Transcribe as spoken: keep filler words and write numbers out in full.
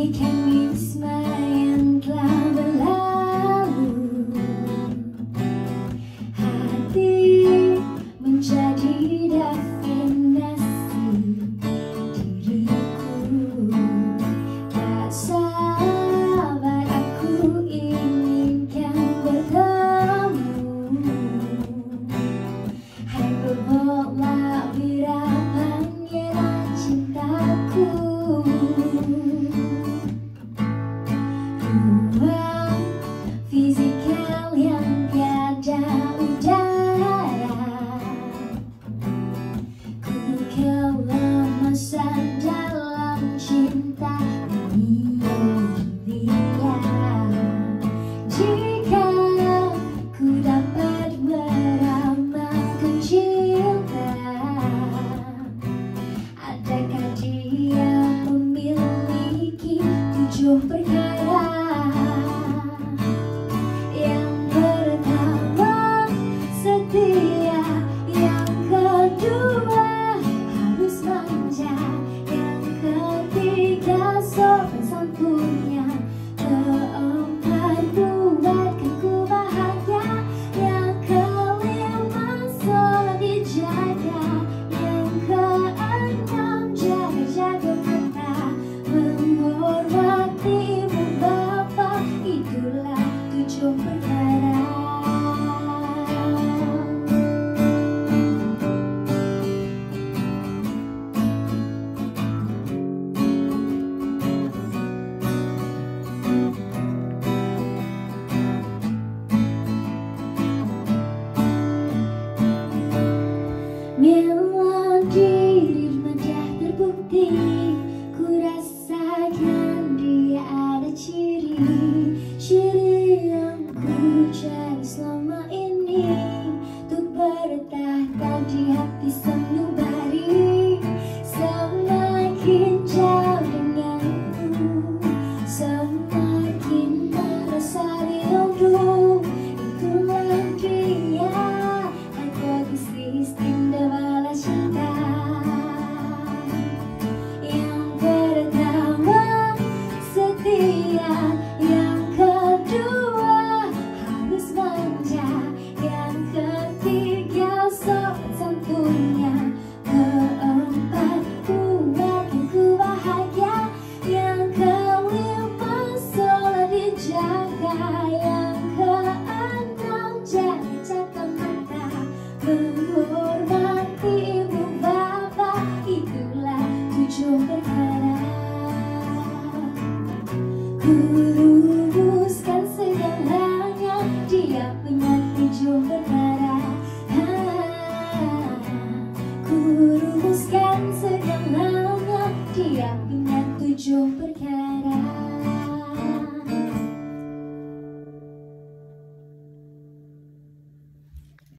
bagaikan wisma yang telah berlalu. Hati menjadi definisi diriku. Tak sabar aku inginkan bertemu. Hai berbola bira pangeran cintaku. Ruang fisikal yang tiada udara. Ku kelemasan dalam cinta dunia. Jika ku dapat meramalkan cinta, adakah dia memiliki tujuh perkara? Yang pertama setia, yang kedua harus manja, yang ketiga sopan santunnya, keempat buatkanku bahagia, yang kelima sholat dijaga, yang keenam jaga-jaga mata, menghormatimu Bapa, itulah tujuh perkara. Melodi ritmenya terbukti, ku rasakan dia ada ciri, ciri yang ku cari selama ini, untuk bertahta di hati sanubari. Semakin jauh denganku, semakin merasa rindu. Itulah dia hipotesis tindak balas cinta. Yang pertama setia, yang kedua harus manja, yang ketiga sopan santunnya, keempat buatkanku bahagia, yang kelima sholat dijaga, yang keenam jaga-jaga mata, menghormatimu Bapa, itulah tujuh perkara. Ku rumuskan segalanya, dia punya tujuh perkara. Ku rumuskan segalanya, dia punya tujuh perkara.